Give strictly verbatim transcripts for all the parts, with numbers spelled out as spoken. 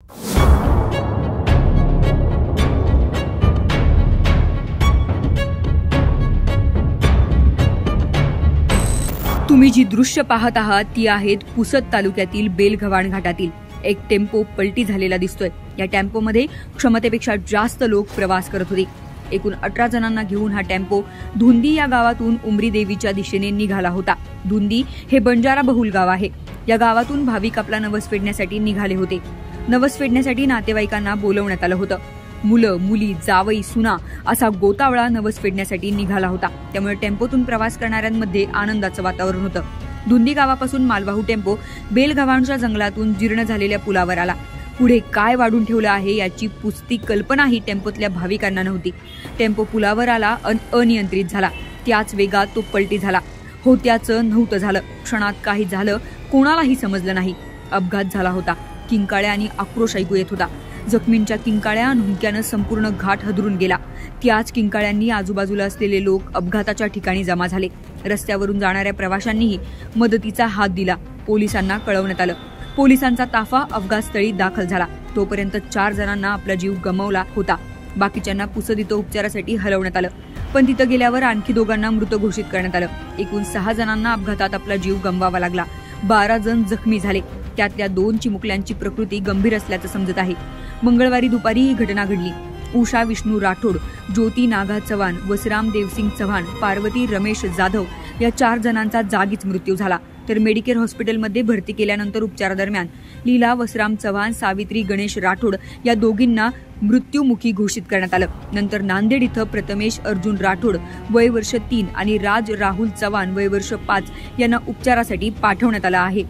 तुम्ही जी दृश्य पाहत आहात ती आहेत पुसद तालुक्यातील बेलगव्हाण घाटातील एक टेम्पो पलटी झालेला दिसतोय। या टेम्पोमध्ये क्षमतेपेक्षा जास्त लोक प्रवास करत होते। एकूण अठरा जणांना घेऊन हा टेम्पो धुंदी या गावातून उमरी देवीच्या दिशेने निघाला होता। धुंदी हे बंजारा बहुल गाव आहे। या गावातून भाविक आपला नवस फेडण्यासाठी निघाले होते। नवस फेडण्यासाठी नातेवाईकांना बोलवण्यात आलं होतं। मुलं मुली जावई सुना असा गोतावळा नवस फेडण्यासाठी निघाला होता। त्यामुळे टेम्पोतून प्रवास करणाऱ्यांमध्ये आनंदाचं वातावरण होतं। धुंदी गावापासून मालवाहू टेम्पो बेलगव्हाणच्या जंगलातून जीर्ण झालेल्या पुलावर आला। पुढे काय वाढून ठेवलं आहे याची पुसती कल्पनाही टेम्पोतल्या भाविकांना नव्हती। टेम्पो पुलावर आला अन अनियंत्रित झाला। त्याच वेगात तो पलटी झाला। होत्याचं नव्हतं झालं। क्षणात काही झालं कोणालाही समजलं नाही। अपघात झाला होता। किंकाळ्या आणि आक्रोश ऐकू येत होता। जखमींच्या किंकाळ्या हुंक्यानं संपूर्ण घाट हदरून गेला। त्याच किंकाळ्यांनी आजूबाजूला असलेले लोक अपघाताच्या ठिकाणी जमा झाले। रस्त्यावरून जाणाऱ्या प्रवाशांनीही मदतीचा हात दिला। पोलिसांना कळवण्यात आलं। पोलिसांचा ताफा अपघातस्थळी दाखल झाला। तोपर्यंत चार जणांना आपला जीव गमावला होता। बाकीच्यांना पुसद इथं उपचारासाठी हलवण्यात आलं, पण तिथं गेल्यावर आणखी दोघांना मृत घोषित करण्यात आलं। एकूण सहा जणांना अपघातात आपला जीव गमवावा लागला। बारा जण जखमी झाले। त्यातल्या दोन चिमुकल्यांची प्रकृती गंभीर असल्याचं समजत आहे। मंगळवारी दुपारी ही घटना घडली। उषा विष्णू राठोड, ज्योती नागा चव्हाण, वसराम देवसिंग चव्हाण, पार्वती रमेश जाधव या चार जणांचा जागीच मृत्यू झाला। तर मेडिकेअर हॉस्पिटलमध्ये भरती केल्यानंतर उपचारादरम्यान लीला वसराम चव्हाण, सावित्री गणेश राठोड या दोघींना मृत्यूमुखी घोषित करण्यात आलं। नंतर नांदेड इथं प्रथमेश अर्जुन राठोड वय वर्ष तीन आणि राज राहुल चव्हाण वय वर्ष पाच यांना उपचारासाठी पाठवण्यात आलं आहे।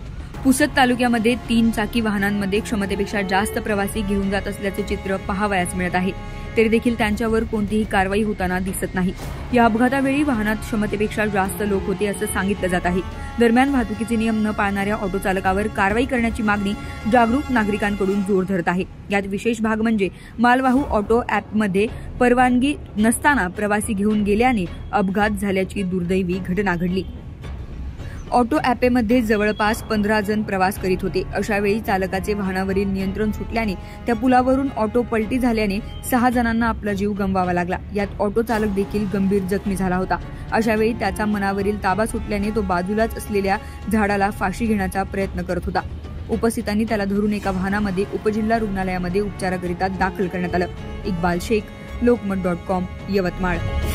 पुसद तालुक्यामध्ये तीन चाकी वाहनांमध्ये क्षमतेपेक्षा जास्त प्रवासी घेऊन जात असल्याचे चित्र पाहावयास मिळत आहे। तरी देखील त्यांच्यावर कोणतीही कारवाई होताना दिसत नाही। या अपघातावेळी वाहनात क्षमतेपेक्षा जास्त लोक होते असं सांगितलं जात आहे। दरम्यान वाहतुकीचे नियम न पाळणाऱ्या ऑटो चालकावर कारवाई करण्याची मागणी जागरूक नागरिकांकडून जोर धरत आहे। यात विशेष भाग म्हणजे मालवाहू ऑटो ॲपमध्ये परवानगी नसताना प्रवासी घेऊन गेल्याने अपघात झाल्याची दुर्दैवी घटना घडली। ऑटो ॲपेमध्ये जवळपास पंधरा जण प्रवास करीत होते। अशावेळी चालकाचे वाहनावरील नियंत्रण सुटल्याने त्या पुलावरून ऑटो पलटी झाल्याने सहा जणांना आपला जीव गमवावा लागला। यात ऑटो चालक देखील गंभीर जखमी झाला होता। अशावेळी त्याचा मनावरील ताबा सुटल्याने तो बाजूलाच असलेल्या झाडाला फाशी घेण्याचा प्रयत्न करत होता। उपस्थितांनी त्याला धरून एका वाहनामध्ये उपजिल्हा रुग्णालयामध्ये उपचाराकरिता दाखल करण्यात आलं। Iqbal Shaikh, Lokmat dot com, Yavatmal.